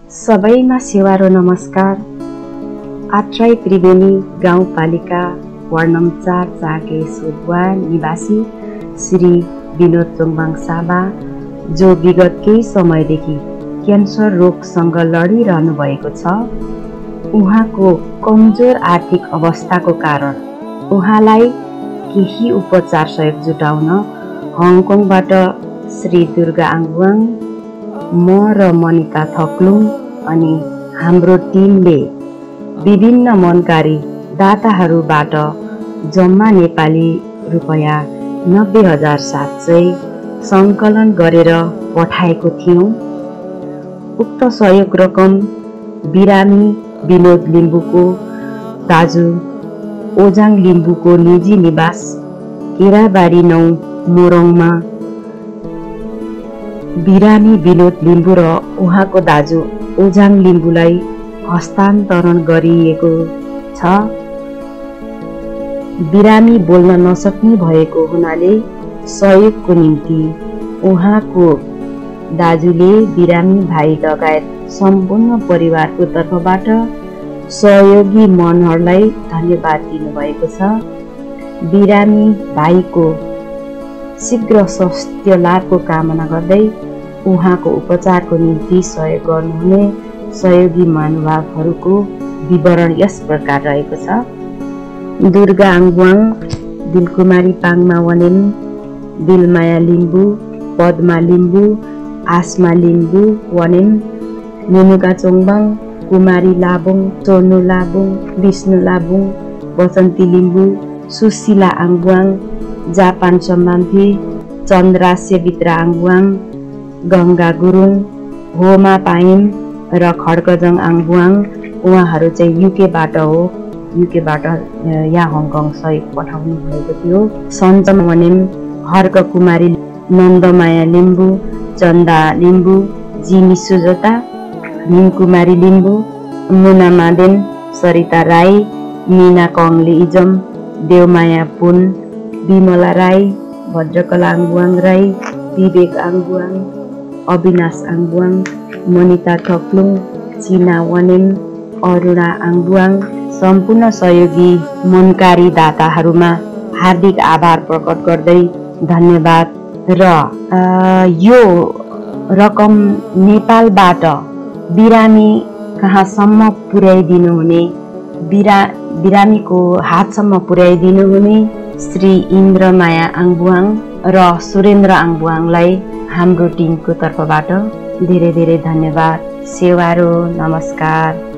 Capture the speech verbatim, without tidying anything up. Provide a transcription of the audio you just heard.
सबैमा सेवा र नमस्कार। आट्राई त्रिवेणी गाउँपालिका वार्ड नम्बर चार चाके सुदुवा निवासी श्री विनोद चोङबाङ साबा, जो विगत केही समयदेखि क्यान्सर रोगसँग लडिरहनु भएको छ, उहाँको कमजोर आर्थिक अवस्थाको कारण उहाँलाई केही उपचार सहयोग जुटाउन हङकङबाट श्री दुर्गा आङबुवाङ, म र मनिता थक्लुङ अनि हाम्रो टिमले विभिन्न मनकारी दाताहरूबाट जम्मा नेपाली रुपैयाँ नब्बे हजार सात सय सङ्कलन गरेर पठाएको थियौँ। उक्त सहयोग रकम बिरामी विनोद लिम्बुको दाजु ओजाङ लिम्बुको निजी निवास केराबारी नौ मोरङमा बिरामी विनोद लिम्बु र उहाँको दाजु ओजाङ लिम्बुलाई हस्तान्तरण गरिएको छ। बिरामी बोल्न नसक्ने भएको हुनाले सहयोगको निम्ति उहाँको दाजुले बिरामी भाइ लगायत सम्पूर्ण परिवारको तर्फबाट सहयोगी मनहरूलाई धन्यवाद दिनुभएको छ। बिरामी भाइको शीघ्र स्वास्थ्य लाभको कामना गर्दै उहाँको उपचारको निम्ति सहयोग गर्नुहुने सहयोगी महानुभावहरूको विवरण यस प्रकार रहेको छ। दुर्गा आङबुवाङ, दिलकुमारी पाङमा वनेन, दिलमाया लिम्बु, पद्मा लिम्बु, आसमा लिम्बु वनेन, मेनुका चोङबाङ, कुमारी लाबुङ, सोनु लाबुङ, विष्णु लाबुङ, बसन्ती लिम्बु, सुशीला आङबुवाङ, जापान सम्मान्थी, चन्द्रा सेवित्रा आङबुवाङ, गङ्गा गुरुङ, होमा पाइम र खड्कजङ आङबुवाङ। उहाँहरू चाहिँ युकेबाट हो, युकेबाट यहाँ हङकङ सहयोग पठाउनु भएको थियो। सञ्चम वनेम, हर्क कुमारी, नन्दमाया लिम्बु, चन्दा लिम्बु, जिमी सुजता, हिमकुमारी लिम्बु, मुना मादेन, सरिता राई, मिना कङ्ले इजम, देवमाया पुन, विमला राई, भद्रकला आङबुवाङ राई, विवेक आङबुवाङ, अविनाश आङबुवाङ, मनिता थक्लुङ, चिना वनेम, अरुणा आङबुवाङ, सम्पूर्ण सहयोगी मनकारी दाताहरूमा हार्दिक आभार प्रकट गर्दै धन्यवाद। र यो रकम नेपालबाट बिरामी कहाँसम्म पुर्याइदिनु हुने, बिरा बिरामीको हातसम्म पुर्याइदिनु हुने श्री इन्द्रमाया आङबुवाङ र सुरेन्द्र आङबुवाङलाई हाम्रो टिमको तर्फबाट धेरै धेरै धन्यवाद। सेवारो नमस्कार।